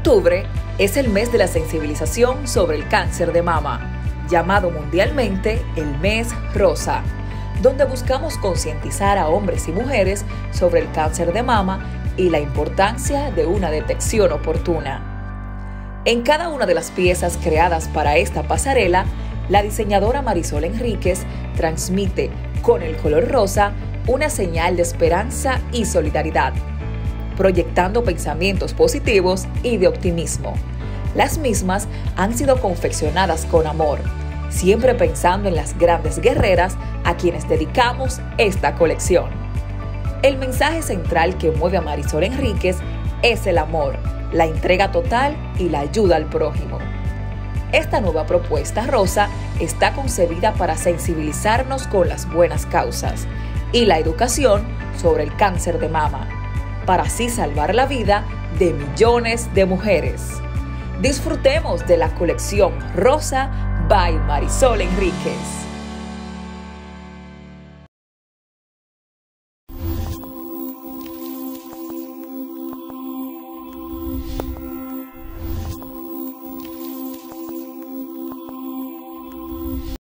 Octubre es el mes de la sensibilización sobre el cáncer de mama, llamado mundialmente el Mes Rosa, donde buscamos concientizar a hombres y mujeres sobre el cáncer de mama y la importancia de una detección oportuna. En cada una de las piezas creadas para esta pasarela, la diseñadora Marisol Enríquez transmite con el color rosa una señal de esperanza y solidaridad, proyectando pensamientos positivos y de optimismo. Las mismas han sido confeccionadas con amor, siempre pensando en las grandes guerreras a quienes dedicamos esta colección. El mensaje central que mueve a Marisol Enríquez es el amor, la entrega total y la ayuda al prójimo. Esta nueva propuesta rosa está concebida para sensibilizarnos con las buenas causas y la educación sobre el cáncer de mama, para así salvar la vida de millones de mujeres. Disfrutemos de la colección Rosa by Marisol Enríquez.